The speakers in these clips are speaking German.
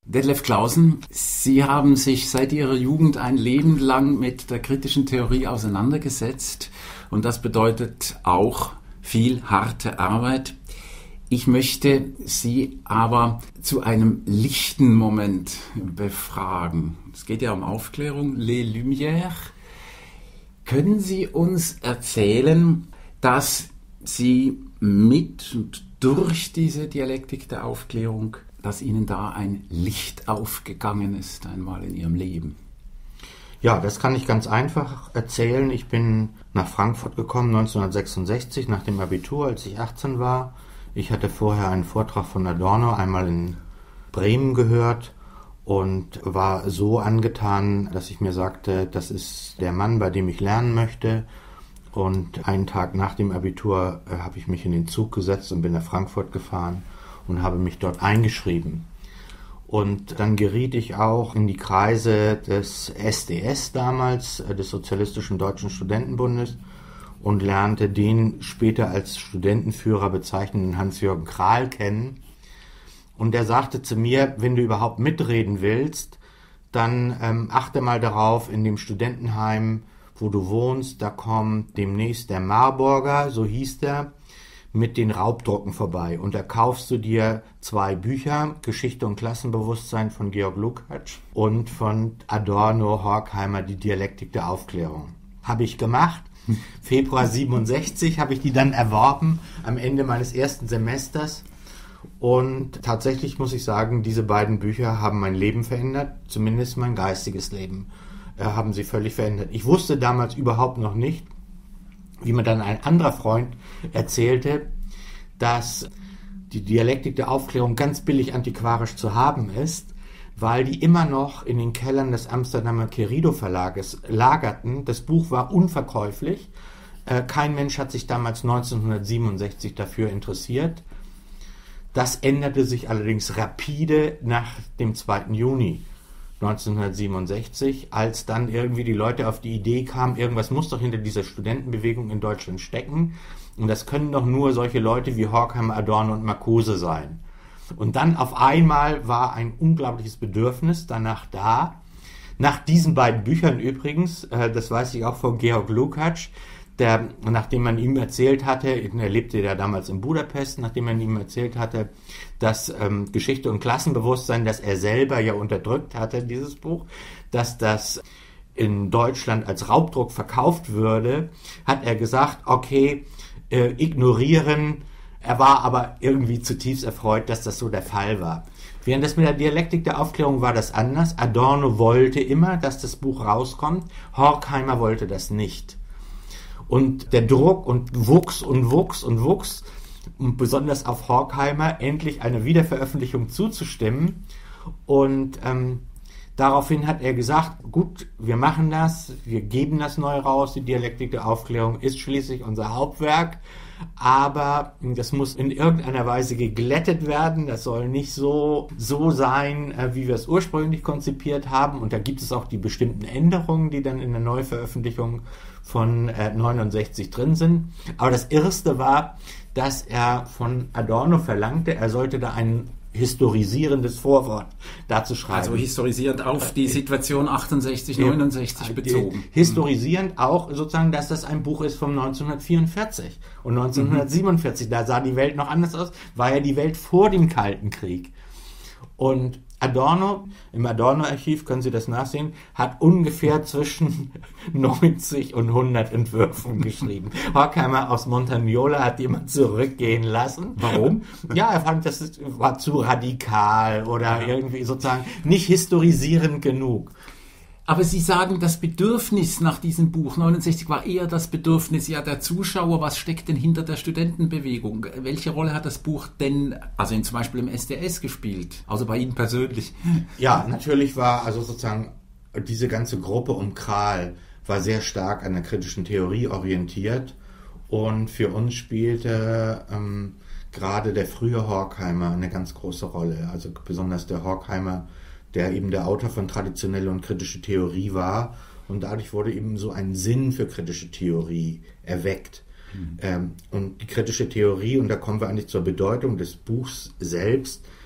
Detlef Clausen, Sie haben sich seit Ihrer Jugend ein Leben lang mit der kritischen Theorie auseinandergesetzt und das bedeutet auch viel harte Arbeit. Ich möchte Sie aber zu einem lichten Moment befragen. Es geht ja um Aufklärung, les Lumières. Können Sie uns erzählen, dass Sie mit und durch diese Dialektik der Aufklärung, dass Ihnen da ein Licht aufgegangen ist, einmal in Ihrem Leben? Ja, das kann ich ganz einfach erzählen. Ich bin nach Frankfurt gekommen 1966 nach dem Abitur, als ich 18 war. Ich hatte vorher einen Vortrag von Adorno einmal in Bremen gehört und war so angetan, dass ich mir sagte, das ist der Mann, bei dem ich lernen möchte. Und einen Tag nach dem Abitur habe ich mich in den Zug gesetzt und bin nach Frankfurt gefahren und habe mich dort eingeschrieben. Und dann geriet ich auch in die Kreise des SDS damals, des Sozialistischen Deutschen Studentenbundes, und lernte den später als Studentenführer bezeichneten Hans-Jürgen Krahl kennen. Und er sagte zu mir, wenn du überhaupt mitreden willst, dann achte mal darauf, in dem Studentenheim, wo du wohnst, da kommt demnächst der Marburger, so hieß der, mit den Raubdrucken vorbei. Und da kaufst du dir 2 Bücher, Geschichte und Klassenbewusstsein von Georg Lukács und von Adorno, Horkheimer, die Dialektik der Aufklärung. Habe ich gemacht. Februar 67 habe ich die dann erworben, am Ende meines ersten Semesters. Und tatsächlich muss ich sagen, diese beiden Bücher haben mein Leben verändert, zumindest mein geistiges Leben haben sie völlig verändert. Ich wusste damals überhaupt noch nicht, wie mir dann ein anderer Freund erzählte, dass die Dialektik der Aufklärung ganz billig antiquarisch zu haben ist, weil die immer noch in den Kellern des Amsterdamer Querido Verlages lagerten. Das Buch war unverkäuflich. Kein Mensch hat sich damals 1967 dafür interessiert. Das änderte sich allerdings rapide nach dem 2. Juni 1967, als dann irgendwie die Leute auf die Idee kamen, irgendwas muss doch hinter dieser Studentenbewegung in Deutschland stecken und das können doch nur solche Leute wie Horkheimer, Adorno und Marcuse sein. Und dann auf einmal war ein unglaubliches Bedürfnis danach da, nach diesen beiden Büchern übrigens, das weiß ich auch von Georg Lukács, der, nachdem man ihm erzählt hatte, er lebte ja damals in Budapest, nachdem man ihm erzählt hatte, dass Geschichte und Klassenbewusstsein, das er selber ja unterdrückt hatte, dieses Buch, dass das in Deutschland als Raubdruck verkauft würde, hat er gesagt, okay, ignorieren. Er war aber irgendwie zutiefst erfreut, dass das so der Fall war. Während das mit der Dialektik der Aufklärung war das anders. Adorno wollte immer, dass das Buch rauskommt. Horkheimer wollte das nicht. Und der Druck wuchs und wuchs und wuchs, und besonders auf Horkheimer endlich einer Wiederveröffentlichung zuzustimmen. Und daraufhin hat er gesagt, gut, wir machen das, wir geben das neu raus, die Dialektik der Aufklärung ist schließlich unser Hauptwerk, aber das muss in irgendeiner Weise geglättet werden, das soll nicht so sein, wie wir es ursprünglich konzipiert haben, und da gibt es auch die bestimmten Änderungen, die dann in der Neuveröffentlichung von 69 drin sind. Aber das Erste war, dass er von Adorno verlangte, er sollte da ein historisierendes Vorwort dazu schreiben. Also historisierend auf die Situation 68, 69 bezogen. Historisierend auch sozusagen, dass das ein Buch ist von 1944 und 1947. Da sah die Welt noch anders aus, war ja die Welt vor dem Kalten Krieg. Und Adorno, im Adorno-Archiv können Sie das nachsehen, hat ungefähr zwischen 90 und 100 Entwürfen geschrieben. Horkheimer aus Montagnola hat jemand zurückgehen lassen. Warum? Ja, er fand, das war zu radikal oder irgendwie sozusagen nicht historisierend genug. Aber Sie sagen, das Bedürfnis nach diesem Buch 69 war eher das Bedürfnis der Zuschauer. Was steckt denn hinter der Studentenbewegung? Welche Rolle hat das Buch denn, also zum Beispiel im SDS gespielt? Also bei Ihnen persönlich? Ja, natürlich war also sozusagen diese ganze Gruppe um Krahl war sehr stark an der kritischen Theorie orientiert, und für uns spielte gerade der frühe Horkheimer eine ganz große Rolle. Also besonders der Horkheimer, der eben der Autor von Traditionelle und kritische Theorie war, und dadurch wurde eben so ein Sinn für kritische Theorie erweckt. Und die kritische Theorie, und da kommen wir eigentlich zur Bedeutung des Buchs selbst,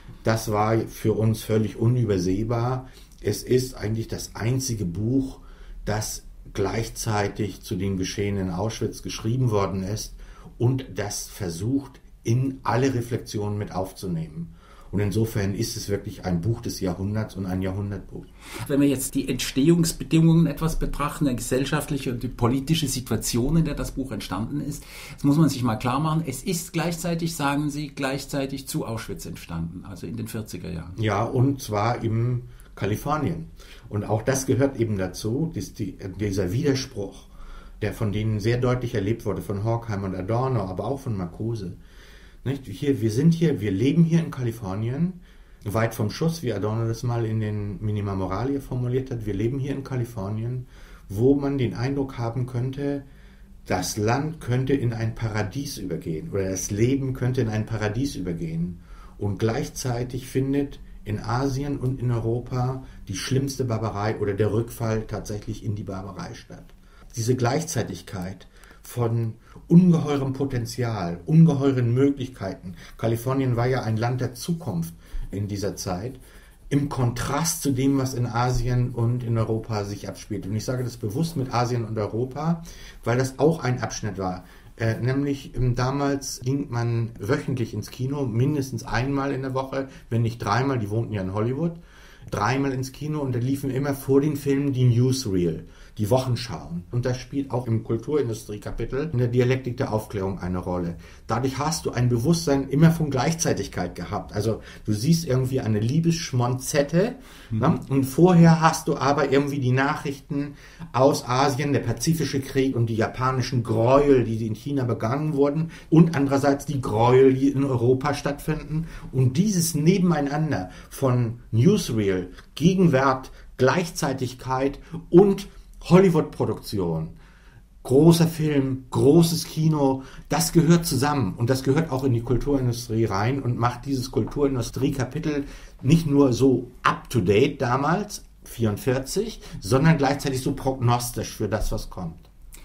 Das war für uns völlig unübersehbar. Es ist eigentlich das einzige Buch, das gleichzeitig zu den Geschehenen in Auschwitz geschrieben worden ist und das versucht, in alle Reflexionen mit aufzunehmen. Und insofern ist es wirklich ein Buch des Jahrhunderts und ein Jahrhundertbuch. Wenn wir jetzt die Entstehungsbedingungen etwas betrachten, die gesellschaftliche und die politische Situation, in der das Buch entstanden ist, das muss man sich mal klar machen, es ist gleichzeitig, sagen Sie, gleichzeitig zu Auschwitz entstanden, also in den 40er Jahren. Ja, und zwar in Kalifornien. Und auch das gehört eben dazu, dieser Widerspruch, der von denen sehr deutlich erlebt wurde, von Horkheimer und Adorno, aber auch von Marcuse. Nicht? Wir leben hier in Kalifornien, weit vom Schuss, wie Adorno das mal in den Minima Moralia formuliert hat. Wir leben hier in Kalifornien, wo man den Eindruck haben könnte, das Land könnte in ein Paradies übergehen oder das Leben könnte in ein Paradies übergehen. Und gleichzeitig findet in Asien und in Europa die schlimmste Barbarei oder der Rückfall tatsächlich in die Barbarei statt. Diese Gleichzeitigkeit von ungeheurem Potenzial, ungeheuren Möglichkeiten. Kalifornien war ja ein Land der Zukunft in dieser Zeit, im Kontrast zu dem, was in Asien und in Europa sich abspielt. Und ich sage das bewusst mit Asien und Europa, weil das auch ein Abschnitt war. Nämlich damals ging man wöchentlich ins Kino, mindestens einmal in der Woche, wenn nicht dreimal, die wohnten ja in Hollywood, dreimal ins Kino und da liefen immer vor den Filmen die Newsreel, die Wochenschauen. Und das spielt auch im Kulturindustrie-Kapitel in der Dialektik der Aufklärung eine Rolle. Dadurch hast du ein Bewusstsein immer von Gleichzeitigkeit gehabt. Also du siehst irgendwie eine Liebesschmonzette, ne? Und vorher hast du aber irgendwie die Nachrichten aus Asien, der Pazifische Krieg und die japanischen Gräuel, die in China begangen wurden und andererseits die Gräuel, die in Europa stattfinden. Und dieses Nebeneinander von Newsreel, Gegenwart, Gleichzeitigkeit und Hollywood-Produktion, großer Film, großes Kino, das gehört zusammen und das gehört auch in die Kulturindustrie rein und macht dieses Kulturindustrie-Kapitel nicht nur so up-to-date damals, 1944, sondern gleichzeitig so prognostisch für das, was kommt.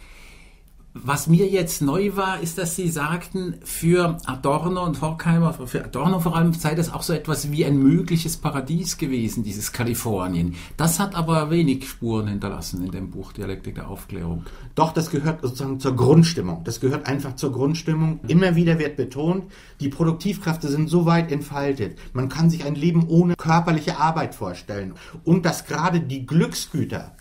Was mir jetzt neu war, ist, dass Sie sagten, für Adorno und Horkheimer, für Adorno vor allem, sei das auch so etwas wie ein mögliches Paradies gewesen, dieses Kalifornien. Das hat aber wenig Spuren hinterlassen in dem Buch Dialektik der Aufklärung. Doch, das gehört sozusagen zur Grundstimmung. Das gehört einfach zur Grundstimmung. Immer wieder wird betont, die Produktivkräfte sind so weit entfaltet. Man kann sich ein Leben ohne körperliche Arbeit vorstellen. Und dass gerade die Glücksgüter,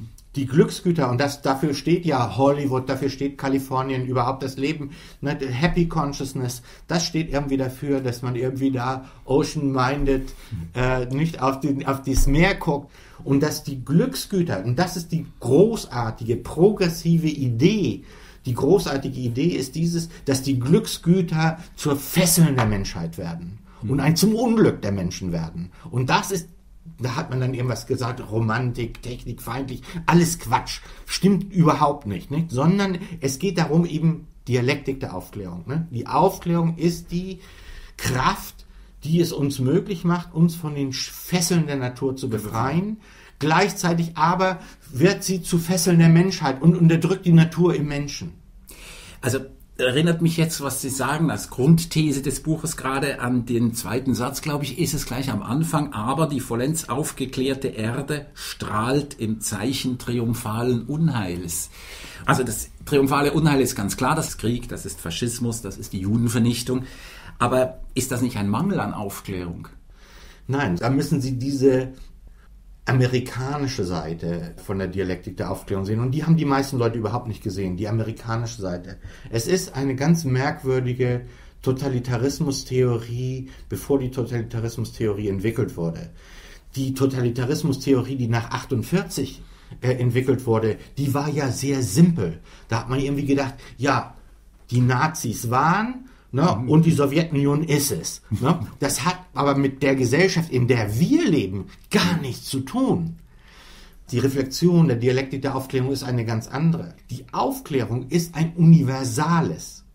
und dafür steht ja Hollywood, dafür steht Kalifornien, überhaupt das Leben, ne, Happy Consciousness, das steht irgendwie dafür, dass man irgendwie da ocean-minded, nicht auf das Meer guckt und dass die Glücksgüter, und das ist die großartige, progressive Idee, die großartige Idee ist dass die Glücksgüter zur Fesseln der Menschheit werden und zum Unglück der Menschen werden. Und da hat man dann irgendwas gesagt, Romantik, technikfeindlich, alles Quatsch, stimmt überhaupt nicht, sondern es geht darum eben Dialektik der Aufklärung. Ne? Die Aufklärung ist die Kraft, die es uns möglich macht, uns von den Fesseln der Natur zu befreien. Gleichzeitig aber wird sie zu Fesseln der Menschheit und unterdrückt die Natur im Menschen. Also erinnert mich jetzt, was Sie sagen, als Grundthese des Buches gerade an den zweiten Satz, glaube ich, ist es gleich am Anfang, aber die vollends aufgeklärte Erde strahlt im Zeichen triumphalen Unheils. Also das triumphale Unheil ist ganz klar, das ist Krieg, das ist Faschismus, das ist die Judenvernichtung. Aber ist das nicht ein Mangel an Aufklärung? Nein, da müssen Sie diese amerikanische Seite von der Dialektik der Aufklärung sehen. Und die haben die meisten Leute überhaupt nicht gesehen, die amerikanische Seite. Es ist eine ganz merkwürdige Totalitarismustheorie, bevor die Totalitarismustheorie entwickelt wurde. Die Totalitarismustheorie, die nach 1948 entwickelt wurde, die war ja sehr simpel. Da hat man irgendwie gedacht, ja, die Nazis waren, ne, und die Sowjetunion ist es. Ne? Das hat aber mit der Gesellschaft, in der wir leben, gar nichts zu tun. Die Reflexion der Dialektik der Aufklärung ist eine ganz andere. Die Aufklärung ist ein universales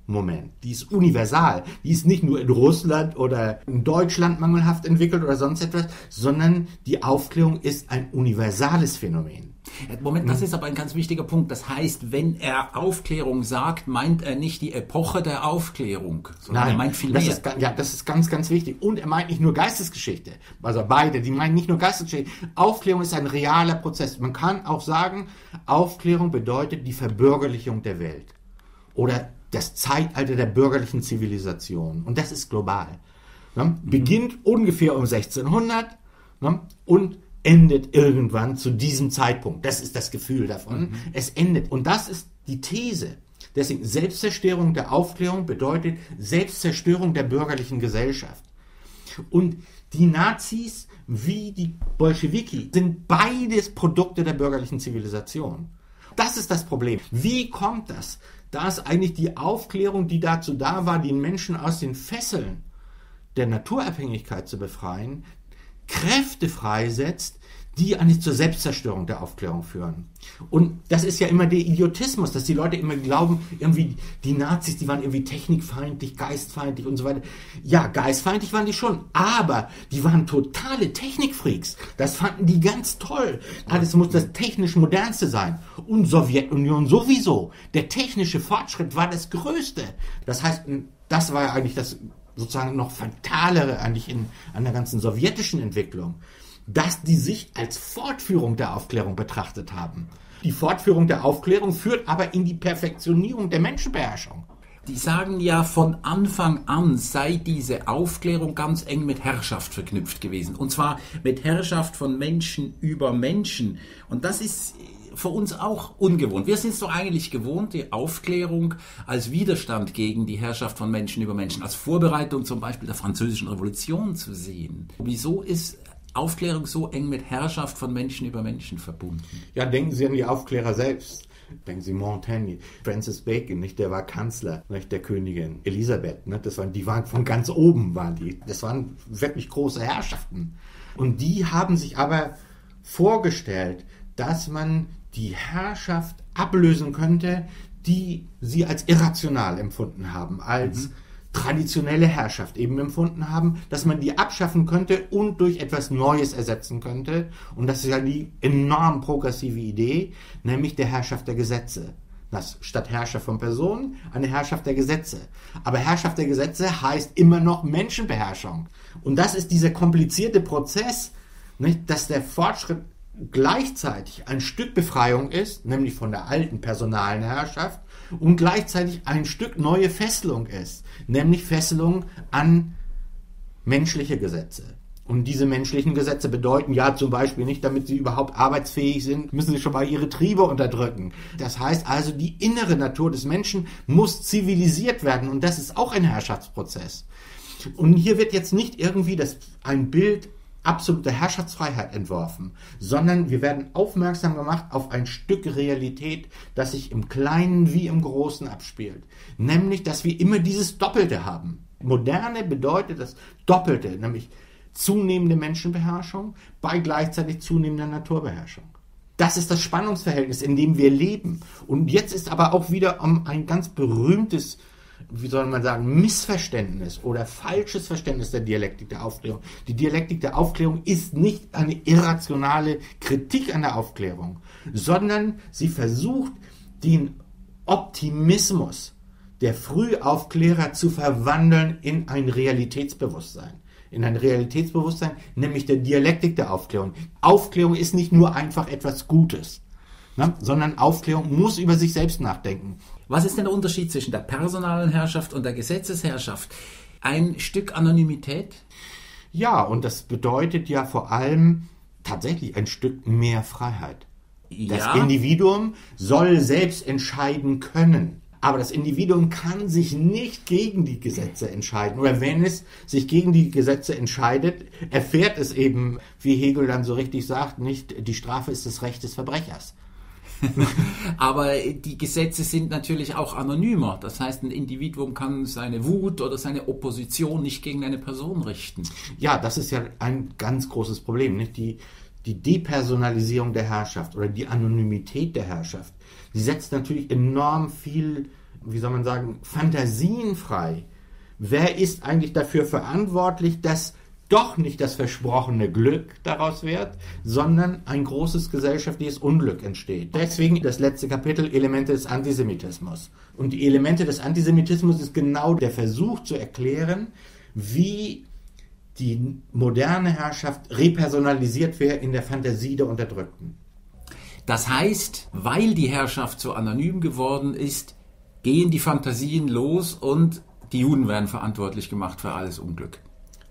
Moment. Die ist universal. Die ist nicht nur in Russland oder in Deutschland mangelhaft entwickelt oder sonst etwas, sondern die Aufklärung ist ein universales Phänomen. Moment, das ist aber ein ganz wichtiger Punkt. Das heißt, wenn er Aufklärung sagt, meint er nicht die Epoche der Aufklärung, sondern Nein, er meint viel mehr. Das ist ganz, ganz wichtig. Und er meint nicht nur Geistesgeschichte. Also beide, die meinen nicht nur Geistesgeschichte. Aufklärung ist ein realer Prozess. Man kann auch sagen, Aufklärung bedeutet die Verbürgerlichung der Welt. Oder das Zeitalter der bürgerlichen Zivilisation. Und das ist global. Beginnt ungefähr um 1600 und endet irgendwann zu diesem Zeitpunkt. Das ist das Gefühl davon. Es endet. Und das ist die These. Deswegen Selbstzerstörung der Aufklärung bedeutet Selbstzerstörung der bürgerlichen Gesellschaft. Und die Nazis wie die Bolschewiki sind beides Produkte der bürgerlichen Zivilisation. Das ist das Problem. Wie kommt das? Da ist eigentlich die Aufklärung, die dazu da war, den Menschen aus den Fesseln der Naturabhängigkeit zu befreien, Kräfte freisetzt, die eigentlich zur Selbstzerstörung der Aufklärung führen. Und das ist ja immer der Idiotismus, dass die Leute immer glauben, irgendwie die Nazis, die waren irgendwie technikfeindlich, geistfeindlich und so weiter. Ja, geistfeindlich waren die schon, aber die waren totale Technikfreaks. Das fanden die ganz toll. Alles muss das technisch modernste sein. Und Sowjetunion sowieso. Der technische Fortschritt war das Größte. Das heißt, das war ja eigentlich das sozusagen noch Fatalere eigentlich an der ganzen sowjetischen Entwicklung, dass die sich als Fortführung der Aufklärung betrachtet haben. Die Fortführung der Aufklärung führt aber in die Perfektionierung der Menschenbeherrschung. Die sagen ja, von Anfang an sei diese Aufklärung ganz eng mit Herrschaft verknüpft gewesen. Und zwar mit Herrschaft von Menschen über Menschen. Und das ist für uns auch ungewohnt. Wir sind es doch eigentlich gewohnt, die Aufklärung als Widerstand gegen die Herrschaft von Menschen über Menschen, als Vorbereitung zum Beispiel der Französischen Revolution zu sehen. Wieso ist Aufklärung so eng mit Herrschaft von Menschen über Menschen verbunden? Ja, denken Sie an die Aufklärer selbst. Denken Sie Montaigne, Francis Bacon, nicht, der war Kanzler, nicht, der Königin Elisabeth. Ne, die waren von ganz oben, waren die. Das waren wirklich große Herrschaften. Und die haben sich aber vorgestellt, dass man die Herrschaft ablösen könnte, die sie als irrational empfunden haben, als traditionelle Herrschaft eben empfunden haben, dass man die abschaffen könnte und durch etwas Neues ersetzen könnte. Und das ist ja die enorm progressive Idee, nämlich der Herrschaft der Gesetze. Das statt Herrschaft von Personen eine Herrschaft der Gesetze. Aber Herrschaft der Gesetze heißt immer noch Menschenbeherrschung. Und das ist dieser komplizierte Prozess, nicht, dass der Fortschritt gleichzeitig ein Stück Befreiung ist, nämlich von der alten personalen Herrschaft, und gleichzeitig ein Stück neue Fesselung ist, nämlich Fesselung an menschliche Gesetze. Und diese menschlichen Gesetze bedeuten ja zum Beispiel nicht, damit sie überhaupt arbeitsfähig sind, müssen sie schon mal ihre Triebe unterdrücken. Das heißt also, die innere Natur des Menschen muss zivilisiert werden, und das ist auch ein Herrschaftsprozess. Und hier wird jetzt nicht irgendwie ein Bild absolute Herrschaftsfreiheit entworfen, sondern wir werden aufmerksam gemacht auf ein Stück Realität, das sich im Kleinen wie im Großen abspielt. Nämlich, dass wir immer dieses Doppelte haben. Moderne bedeutet das Doppelte, nämlich zunehmende Menschenbeherrschung bei gleichzeitig zunehmender Naturbeherrschung. Das ist das Spannungsverhältnis, in dem wir leben. Und jetzt ist aber auch wieder ein ganz berühmtes, wie soll man sagen, Missverständnis oder falsches Verständnis der Dialektik der Aufklärung. Die Dialektik der Aufklärung ist nicht eine irrationale Kritik an der Aufklärung, sondern sie versucht, den Optimismus der Frühaufklärer zu verwandeln in ein Realitätsbewusstsein. In ein Realitätsbewusstsein, nämlich der Dialektik der Aufklärung. Aufklärung ist nicht nur einfach etwas Gutes, sondern Aufklärung muss über sich selbst nachdenken. Was ist denn der Unterschied zwischen der personalen Herrschaft und der Gesetzesherrschaft? Ein Stück Anonymität? Ja, und das bedeutet ja vor allem tatsächlich ein Stück mehr Freiheit. Ja. Das Individuum soll selbst entscheiden können. Aber das Individuum kann sich nicht gegen die Gesetze entscheiden. Oder wenn es sich gegen die Gesetze entscheidet, erfährt es eben, wie Hegel dann so richtig sagt, nicht die Strafe ist das Recht des Verbrechers. Aber die Gesetze sind natürlich auch anonymer. Das heißt, ein Individuum kann seine Wut oder seine Opposition nicht gegen eine Person richten. Ja, das ist ja ein ganz großes Problem, nicht? Die Depersonalisierung der Herrschaft oder die Anonymität der Herrschaft, die setzt natürlich enorm viel wie soll man sagen, fantasienfrei. Wer ist eigentlich dafür verantwortlich, dass doch nicht das versprochene Glück daraus wird, sondern ein großes gesellschaftliches Unglück entsteht. Deswegen das letzte Kapitel, Elemente des Antisemitismus. Und die Elemente des Antisemitismus ist genau der Versuch zu erklären, wie die moderne Herrschaft repersonalisiert wird in der Fantasie der Unterdrückten. Das heißt, weil die Herrschaft so anonym geworden ist, gehen die Fantasien los und die Juden werden verantwortlich gemacht für alles Unglück.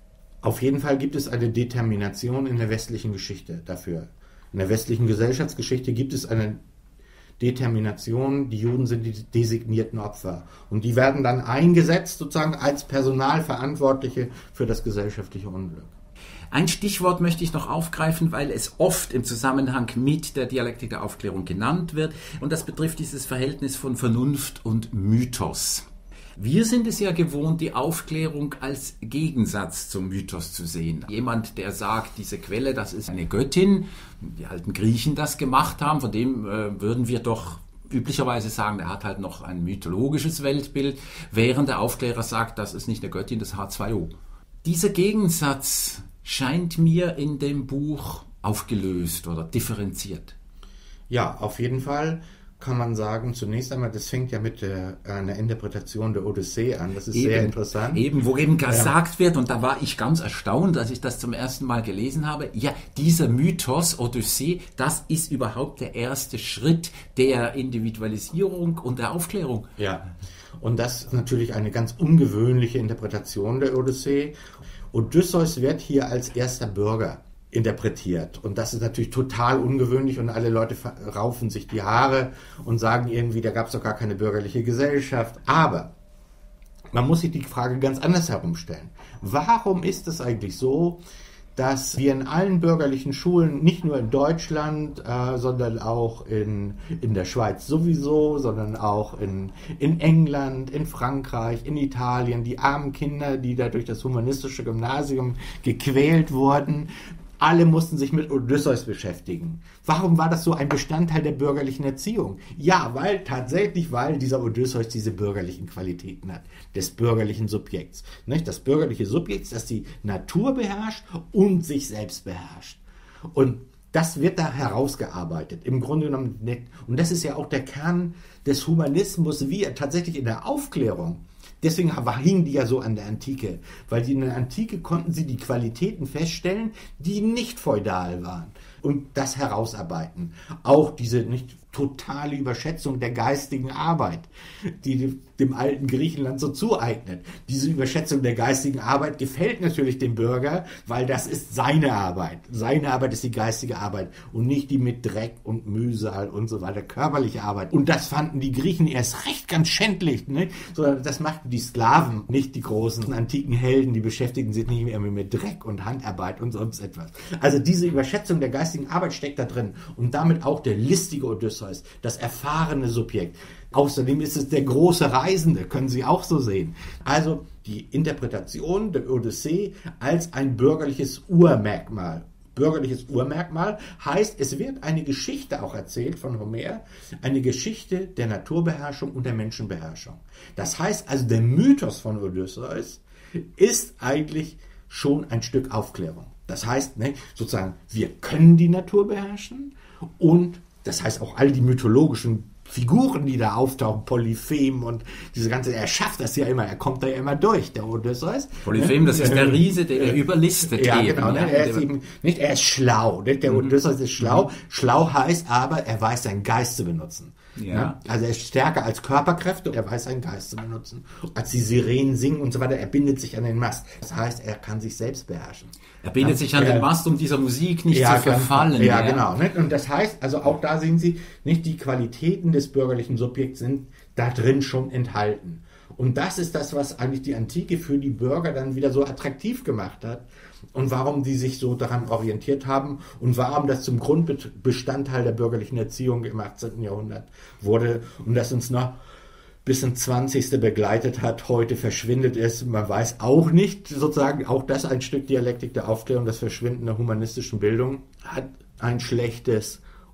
Auf jeden Fall gibt es eine Determination in der westlichen Geschichte dafür. In der westlichen Gesellschaftsgeschichte gibt es eine Determination, die Juden sind die designierten Opfer. Und die werden dann eingesetzt sozusagen als Personalverantwortliche für das gesellschaftliche Unglück. Ein Stichwort möchte ich noch aufgreifen, weil es oft im Zusammenhang mit der Dialektik der Aufklärung genannt wird. Und das betrifft dieses Verhältnis von Vernunft und Mythos. Wir sind es ja gewohnt, die Aufklärung als Gegensatz zum Mythos zu sehen. Jemand, der sagt, diese Quelle, das ist eine Göttin, die alten Griechen das gemacht haben, von dem würden wir doch üblicherweise sagen, er hat halt noch ein mythologisches Weltbild, während der Aufklärer sagt, das ist nicht eine Göttin, das ist H2O. Dieser Gegensatz scheint mir in dem Buch aufgelöst oder differenziert. Ja, auf jeden Fall kann man sagen, zunächst einmal, das fängt ja mit einer Interpretation der Odyssee an. Das ist sehr interessant. Wo eben gesagt wird, und da war ich ganz erstaunt, als ich das zum ersten Mal gelesen habe, ja, dieser Mythos Odyssee, das ist überhaupt der erste Schritt der Individualisierung und der Aufklärung. Ja, und das ist natürlich eine ganz ungewöhnliche Interpretation der Odyssee. Odysseus wird hier als erster Bürger interpretiert. Und das ist natürlich total ungewöhnlich und alle Leute raufen sich die Haare und sagen irgendwie, da gab es doch gar keine bürgerliche Gesellschaft. Aber man muss sich die Frage ganz anders herumstellen. Warum ist es eigentlich so, dass wir in allen bürgerlichen Schulen, nicht nur in Deutschland, sondern auch in der Schweiz sowieso, sondern auch in England, in Frankreich, in Italien, die armen Kinder, die da durch das humanistische Gymnasium gequält wurden, alle mussten sich mit Odysseus beschäftigen. Warum war das so ein Bestandteil der bürgerlichen Erziehung? Ja, weil dieser Odysseus diese bürgerlichen Qualitäten hat, des bürgerlichen Subjekts. Nicht? Das bürgerliche Subjekt, das die Natur beherrscht und sich selbst beherrscht. Und das wird da herausgearbeitet, im Grunde genommen nicht. Und das ist ja auch der Kern des Humanismus, wie er tatsächlich in der Aufklärung. Deswegen hingen die ja so an der Antike, weil in der Antike konnten sie die Qualitäten feststellen, die nicht feudal waren und das herausarbeiten. Auch diese nicht totale Überschätzung der geistigen Arbeit, die dem alten Griechenland so zueignet. Diese Überschätzung der geistigen Arbeit gefällt natürlich dem Bürger, weil das ist seine Arbeit. Seine Arbeit ist die geistige Arbeit und nicht die mit Dreck und Mühsal und so weiter, körperliche Arbeit. Und das fanden die Griechen erst recht ganz schändlich. Ne? Das machten die Sklaven, nicht die großen antiken Helden, die beschäftigten sich nicht mehr mit Dreck und Handarbeit und sonst etwas. Also diese Überschätzung der geistigen Arbeit steckt da drin und damit auch der listige Odysseus, das erfahrene Subjekt. Außerdem ist es der große Reisende, können Sie auch so sehen. Also die Interpretation der Odyssee als ein bürgerliches Urmerkmal. Bürgerliches Urmerkmal heißt, es wird eine Geschichte auch erzählt von Homer, eine Geschichte der Naturbeherrschung und der Menschenbeherrschung. Das heißt also, der Mythos von Odysseus ist eigentlich schon ein Stück Aufklärung. Das heißt, sozusagen, wir können die Natur beherrschen und das heißt auch all die mythologischen Figuren, die da auftauchen, Polyphem und diese ganze, er schafft das ja immer, er kommt da ja immer durch, der Odysseus. Polyphem, das ist der Riese, der überlistet. Ja, genau, er ist schlau, der Odysseus ist schlau. Schlau heißt aber, er weiß seinen Geist zu benutzen. Ja. Also er ist stärker als Körperkräfte, er weiß seinen Geist zu benutzen. Als die Sirenen singen und so weiter, er bindet sich an den Mast. Das heißt, er kann sich selbst beherrschen. Er bindet sich an den Mast, um dieser Musik nicht zu verfallen. Ja, genau. Und das heißt, also auch da sehen Sie, nicht die Qualitäten des bürgerlichen Subjekts sind da drin schon enthalten. Und das ist das, was eigentlich die Antike für die Bürger dann wieder so attraktiv gemacht hat und warum die sich so daran orientiert haben und warum das zum Grundbestandteil der bürgerlichen Erziehung im 18. Jahrhundert wurde und das uns noch bis ins 20. begleitet hat, heute verschwindet es. Man weiß auch nicht, sozusagen, auch das ein Stück Dialektik der Aufklärung, das Verschwinden der humanistischen Bildung hat ein schlechtes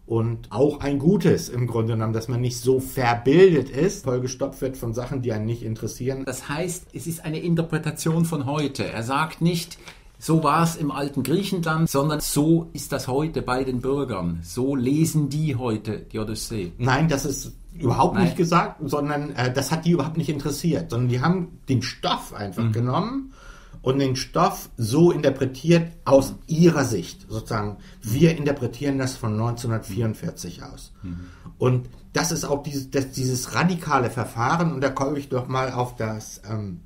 Und auch ein Gutes im Grunde genommen, dass man nicht so verbildet ist, vollgestopft wird von Sachen, die einen nicht interessieren. Das heißt, es ist eine Interpretation von heute. Er sagt nicht, so war es im alten Griechenland, sondern so ist das heute bei den Bürgern. So lesen die heute die Odyssee. Nein, das ist überhaupt nicht gesagt, sondern das hat die überhaupt nicht interessiert, sondern die haben den Stoff einfach genommen und den Stoff so interpretiert aus ihrer Sicht. Sozusagen, wir interpretieren das von 1944 aus. Und das ist auch dieses radikale Verfahren, und da komme ich doch mal auf das,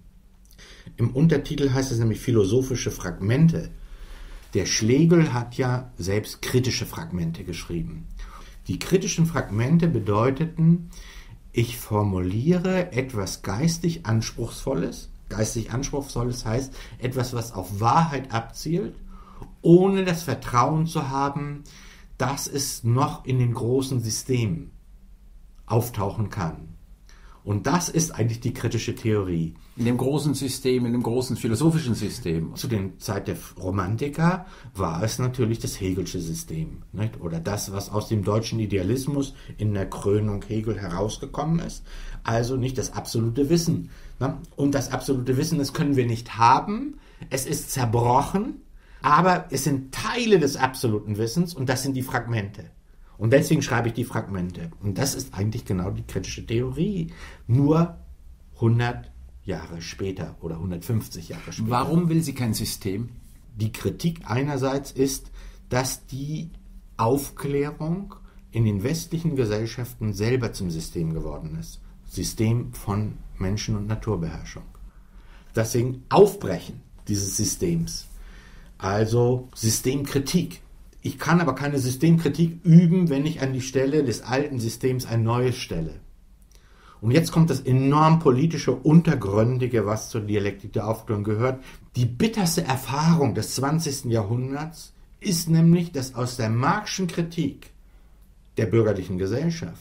im Untertitel heißt es nämlich philosophische Fragmente. Der Schlegel hat ja selbst kritische Fragmente geschrieben. Die kritischen Fragmente bedeuteten, ich formuliere etwas geistig Anspruchsvolles. Geistig Anspruchsvolles heißt etwas, was auf Wahrheit abzielt, ohne das Vertrauen zu haben, dass es noch in den großen Systemen auftauchen kann. Und das ist eigentlich die kritische Theorie. In dem großen System, in dem großen philosophischen System. Zu der Zeit der Romantiker war es natürlich das Hegelsche System, nicht? Oder das, was aus dem deutschen Idealismus in der Krönung Hegel herausgekommen ist. Also nicht das absolute Wissen. Ne? Und das absolute Wissen, das können wir nicht haben. Es ist zerbrochen, aber es sind Teile des absoluten Wissens, und das sind die Fragmente. Und deswegen schreibe ich die Fragmente. Und das ist eigentlich genau die kritische Theorie. Nur 100 Jahre später oder 150 Jahre später. Warum will sie kein System? Die Kritik einerseits ist, dass die Aufklärung in den westlichen Gesellschaften selber zum System geworden ist. System von Menschen- und Naturbeherrschung. Deswegen Aufbrechen dieses Systems. Also Systemkritik. Ich kann aber keine Systemkritik üben, wenn ich an die Stelle des alten Systems ein neues stelle. Und jetzt kommt das enorm politische, untergründige, was zur Dialektik der Aufklärung gehört. Die bitterste Erfahrung des 20. Jahrhunderts ist nämlich, dass aus der Marxischen Kritik der bürgerlichen Gesellschaft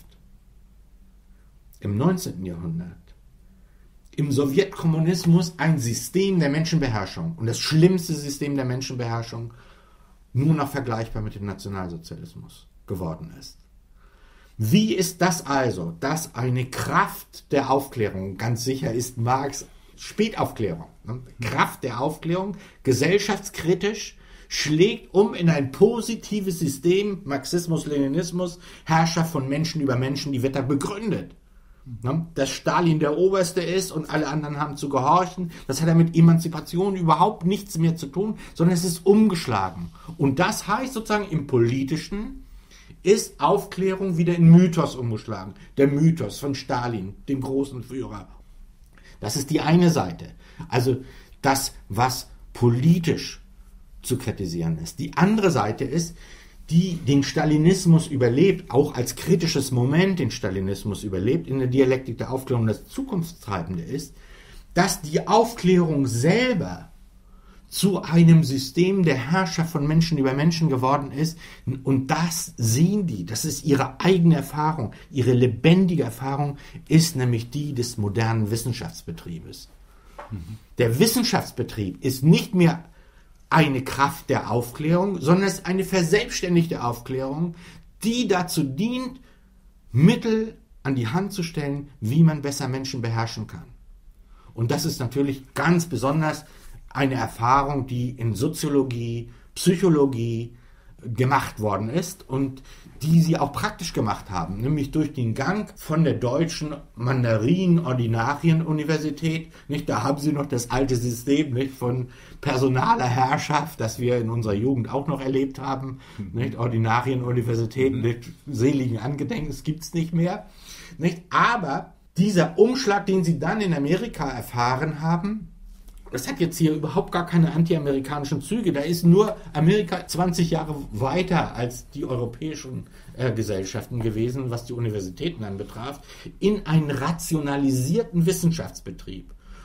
im 19. Jahrhundert im Sowjetkommunismus ein System der Menschenbeherrschung und das schlimmste System der Menschenbeherrschung nur noch vergleichbar mit dem Nationalsozialismus geworden ist. Wie ist das also, dass eine Kraft der Aufklärung, ganz sicher ist Marx Spätaufklärung, ne? Kraft der Aufklärung, gesellschaftskritisch, schlägt um in ein positives System, Marxismus, Leninismus, Herrschaft von Menschen über Menschen, die wird da begründet. Dass Stalin der Oberste ist und alle anderen haben zu gehorchen, das hat ja mit Emanzipation überhaupt nichts mehr zu tun, sondern es ist umgeschlagen. Und das heißt sozusagen im Politischen ist Aufklärung wieder in Mythos umgeschlagen. Der Mythos von Stalin, dem großen Führer. Das ist die eine Seite. Also das, was politisch zu kritisieren ist. Die andere Seite ist, die den Stalinismus überlebt, auch als kritisches Moment den Stalinismus überlebt, in der Dialektik der Aufklärung das Zukunftstreibende ist, dass die Aufklärung selber zu einem System der Herrschaft von Menschen über Menschen geworden ist. Und das sehen die, das ist ihre eigene Erfahrung, ihre lebendige Erfahrung ist nämlich die des modernen Wissenschaftsbetriebes. Der Wissenschaftsbetrieb ist nicht mehr eine Kraft der Aufklärung, sondern es ist eine verselbstständigte Aufklärung, die dazu dient, Mittel an die Hand zu stellen, wie man besser Menschen beherrschen kann. Und das ist natürlich ganz besonders eine Erfahrung, die in Soziologie, Psychologie gemacht worden ist und die sie auch praktisch gemacht haben, nämlich durch den Gang von der deutschen Mandarin-Ordinarien-Universität. Nicht, da haben sie noch das alte System, nicht, von personaler Herrschaft, das wir in unserer Jugend auch noch erlebt haben. Nicht, Ordinarien-Universität, nicht, seligen Angedenkens gibt es nicht mehr. Nicht, aber dieser Umschlag, den sie dann in Amerika erfahren haben, das hat jetzt hier überhaupt gar keine anti-amerikanischen Züge. Da ist nur Amerika 20 Jahre weiter als die europäischen Gesellschaften gewesen, was die Universitäten anbetraf, in einen rationalisierten Wissenschaftsbetrieb.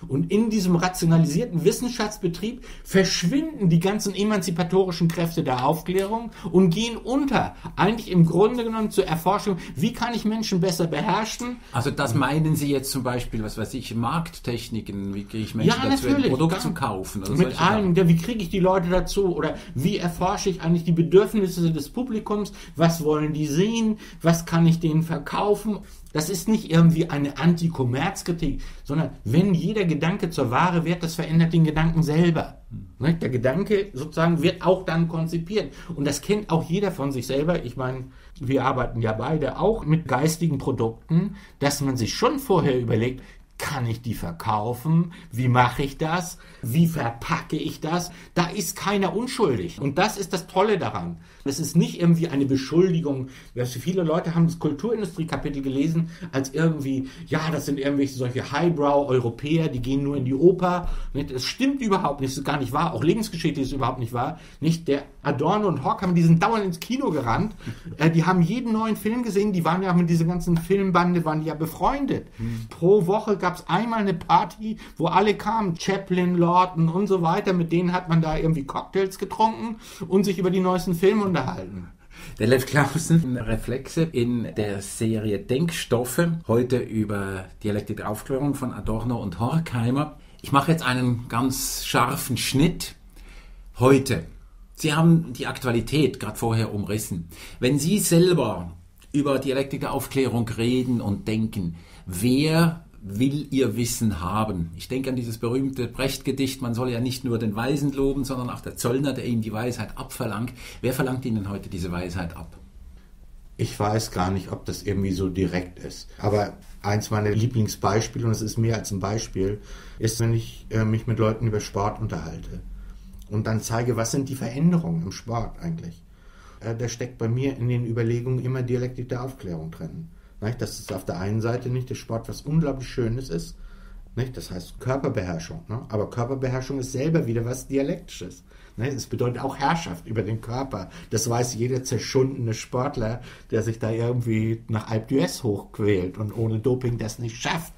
Und in diesem rationalisierten Wissenschaftsbetrieb verschwinden die ganzen emanzipatorischen Kräfte der Aufklärung und gehen unter. Eigentlich im Grunde genommen zur Erforschung, wie kann ich Menschen besser beherrschen? Also das meinen Sie jetzt zum Beispiel, was weiß ich, Markttechniken, wie kriege ich Menschen dazu, ein Produkt zu kaufen? Oder mit allem, wie kriege ich die Leute dazu? Oder wie erforsche ich eigentlich die Bedürfnisse des Publikums? Was wollen die sehen? Was kann ich denen verkaufen? Das ist nicht irgendwie eine Anti-Kommerz-Kritik, sondern wenn jeder Gedanke zur Ware wird, das verändert den Gedanken selber. Der Gedanke sozusagen wird auch dann konzipiert. Und das kennt auch jeder von sich selber. Ich meine, wir arbeiten ja beide auch mit geistigen Produkten, dass man sich schon vorher überlegt, kann ich die verkaufen? Wie mache ich das? Wie verpacke ich das? Da ist keiner unschuldig. Und das ist das Tolle daran. Es ist nicht irgendwie eine Beschuldigung. Viele Leute haben das Kulturindustrie-Kapitel gelesen, als irgendwie, ja, das sind irgendwelche solche Highbrow-Europäer, die gehen nur in die Oper. Das stimmt überhaupt nicht, das ist gar nicht wahr. Auch lebensgeschichtlich ist überhaupt nicht wahr. Nicht der Adorno und Horkheimer, die sind dauernd ins Kino gerannt. Die haben jeden neuen Film gesehen. Die waren ja mit dieser ganzen Filmbande, waren die ja befreundet. Pro Woche gab es einmal eine Party, wo alle kamen. Chaplin, Lawton und so weiter. Mit denen hat man da irgendwie Cocktails getrunken und sich über die neuesten Filme unterhalten. Der Lev Clausen, Reflexe in der Serie Denkstoffe, heute über Dialektik der Aufklärung von Adorno und Horkheimer. Ich mache jetzt einen ganz scharfen Schnitt. Heute, Sie haben die Aktualität gerade vorher umrissen. Wenn Sie selber über Dialektik der Aufklärung reden und denken, wer will ihr Wissen haben? Ich denke an dieses berühmte Brecht-Gedicht, man soll ja nicht nur den Weisen loben, sondern auch der Zöllner, der ihm die Weisheit abverlangt. Wer verlangt Ihnen heute diese Weisheit ab? Ich weiß gar nicht, ob das irgendwie so direkt ist. Aber eins meiner Lieblingsbeispiele, und es ist mehr als ein Beispiel, ist, wenn ich mich mit Leuten über Sport unterhalte und dann zeige, was sind die Veränderungen im Sport eigentlich. Da steckt bei mir in den Überlegungen immer Dialektik der Aufklärung drin. Das ist auf der einen Seite nicht der Sport, was unglaublich Schönes ist. Das heißt Körperbeherrschung. Aber Körperbeherrschung ist selber wieder was Dialektisches. Es bedeutet auch Herrschaft über den Körper. Das weiß jeder zerschundene Sportler, der sich da irgendwie nach Alpe d'Huez hochquält und ohne Doping das nicht schafft.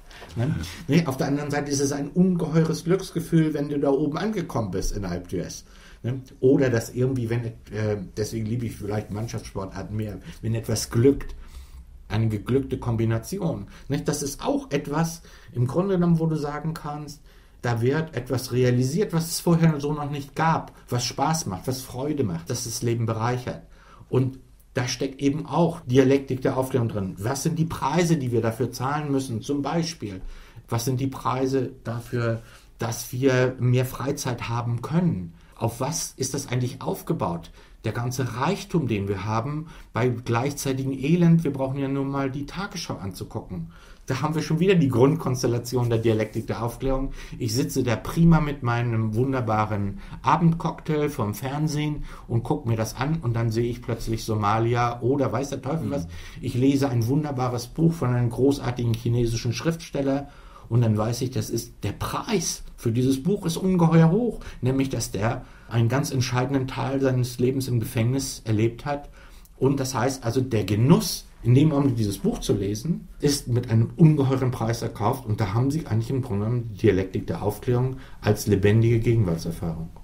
Auf der anderen Seite ist es ein ungeheures Glücksgefühl, wenn du da oben angekommen bist in Alpe d'Huez. Oder dass irgendwie, deswegen liebe ich vielleicht Mannschaftssportarten mehr, wenn etwas glückt, eine geglückte Kombination. Das ist auch etwas, im Grunde genommen, wo du sagen kannst, da wird etwas realisiert, was es vorher so noch nicht gab, was Spaß macht, was Freude macht, das das Leben bereichert. Und da steckt eben auch Dialektik der Aufklärung drin. Was sind die Preise, die wir dafür zahlen müssen? Zum Beispiel, was sind die Preise dafür, dass wir mehr Freizeit haben können? Auf was ist das eigentlich aufgebaut? Der ganze Reichtum, den wir haben, bei gleichzeitigem Elend, wir brauchen ja nur mal die Tagesschau anzugucken. Da haben wir schon wieder die Grundkonstellation der Dialektik der Aufklärung. Ich sitze da prima mit meinem wunderbaren Abendcocktail vom Fernsehen und gucke mir das an und dann sehe ich plötzlich Somalia oder weiß der Teufel was. Ich lese ein wunderbares Buch von einem großartigen chinesischen Schriftsteller und dann weiß ich, das ist der Preis für dieses Buch ist ungeheuer hoch, nämlich dass der einen ganz entscheidenden Teil seines Lebens im Gefängnis erlebt hat. Und das heißt also, der Genuss, in dem Augenblick dieses Buch zu lesen, ist mit einem ungeheuren Preis erkauft. Und da haben sie eigentlich im Grunde genommen die Dialektik der Aufklärung als lebendige Gegenwartserfahrung.